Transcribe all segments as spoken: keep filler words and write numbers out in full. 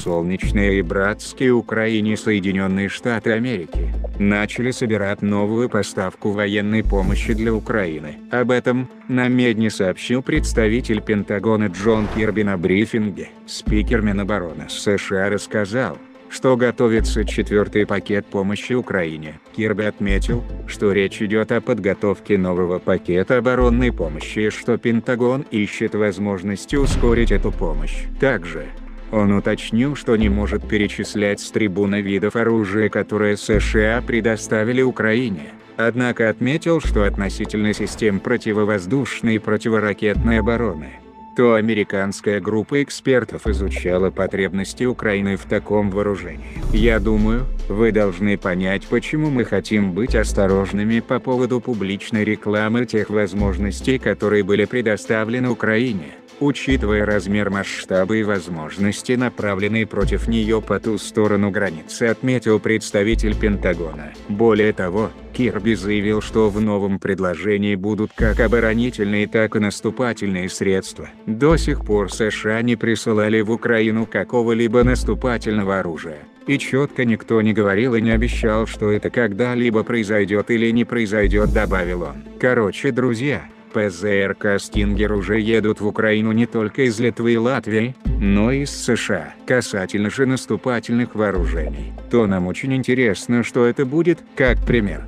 солнечные и братские Украине Соединенные Штаты Америки начали собирать новую поставку военной помощи для Украины. Об этом на Медне сообщил представитель Пентагона Джон Кирби на брифинге. Спикер Минобороны США рассказал, что готовится четвертый пакет помощи Украине. Кирби отметил, что речь идет о подготовке нового пакета оборонной помощи и что Пентагон ищет возможности ускорить эту помощь. Также он уточнил, что не может перечислять с трибуны видов оружия, которые США предоставили Украине. Однако отметил, что относительно систем противовоздушной и противоракетной обороны, то американская группа экспертов изучала потребности Украины в таком вооружении. «Я думаю, вы должны понять, почему мы хотим быть осторожными по поводу публичной рекламы тех возможностей, которые были предоставлены Украине, учитывая размер, масштабы и возможности, направленные против нее по ту сторону границы», отметил представитель Пентагона. Более того, Кирби заявил, что в новом предложении будут как оборонительные, так и наступательные средства. До сих пор США не присылали в Украину какого-либо наступательного оружия, и четко никто не говорил и не обещал, что это когда-либо произойдет или не произойдет, добавил он. Короче, друзья, ПЗРК «Стингер» уже едут в Украину не только из Литвы и Латвии, но и из США. Касательно же наступательных вооружений, то нам очень интересно, что это будет. Как пример,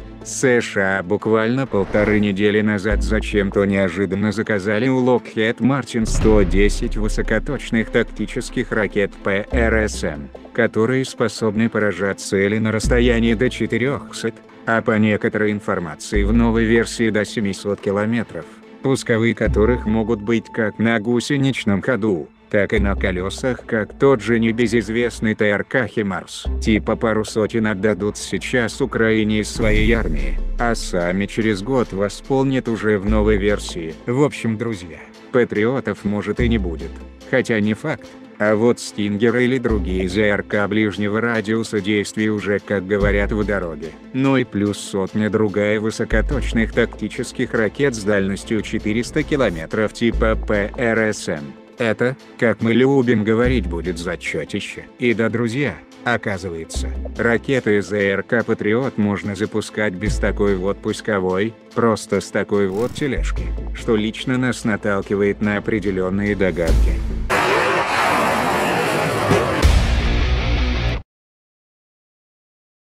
США буквально полторы недели назад зачем-то неожиданно заказали у Lockheed Martin сто десять высокоточных тактических ракет пэ эр эс эм, которые способны поражать цели на расстоянии до четырёхсот, а по некоторой информации в новой версии до семисот километров, пусковые которых могут быть как на гусеничном ходу, так и на колесах, как тот же небезызвестный ТРК «Химарс». Типа пару сотен отдадут сейчас Украине из своей армии, а сами через год восполнят уже в новой версии. В общем, друзья, патриотов может и не будет, хотя не факт. А вот «Стингеры» или другие ЗРК ближнего радиуса действия уже, как говорят, в дороге. Ну и плюс сотня другая высокоточных тактических ракет с дальностью четыреста километров типа пэ эр эс эм. Это, как мы любим говорить, будет зачетище. И да, друзья, оказывается, ракеты ЗРК «Патриот» можно запускать без такой вот пусковой, просто с такой вот тележки, что лично нас наталкивает на определенные догадки.